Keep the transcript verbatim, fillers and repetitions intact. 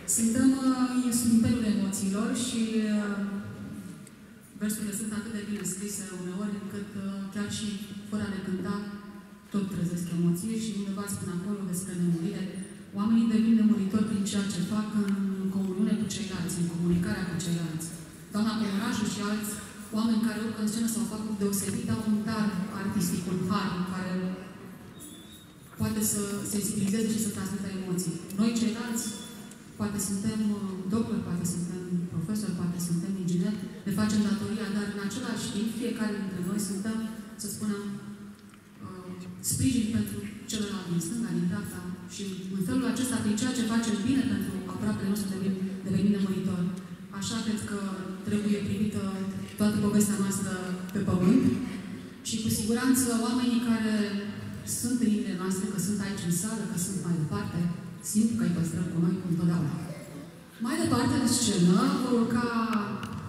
Suntem instrumentelul emoțiilor și versurile sunt atât de bine scrise uneori, încât chiar și fără a le cânta, tot trezesc emoții și undeva spun acolo despre nemurire. Oamenii devin nemuritori prin ceea ce fac în comuniune cu ceilalți, în comunicarea cu ceilalți. Doamna Comunajul și alți oameni care urcă în scenă sau fac deosebit au un dar artistic, un har care poate să sensibilizeze și să transmită emoții. Noi ceilalți, poate suntem doctori, poate suntem profesori, poate suntem ingineri, ne facem datoria, dar în același timp, fiecare dintre noi suntem, să spunem, sprijin pentru celălalt din stânga, din dreapta și în felul acesta, prin ceea ce facem bine pentru aproapele nostru, devenim, devenim nemuritori. Așa cred că trebuie privită toată povestea noastră pe pământ și cu siguranță oamenii care sunt în inimile noastre, că sunt aici în sală, că sunt mai departe, simt că îi păstrăm cu noi întotdeauna. Mai departe de scenă vor urca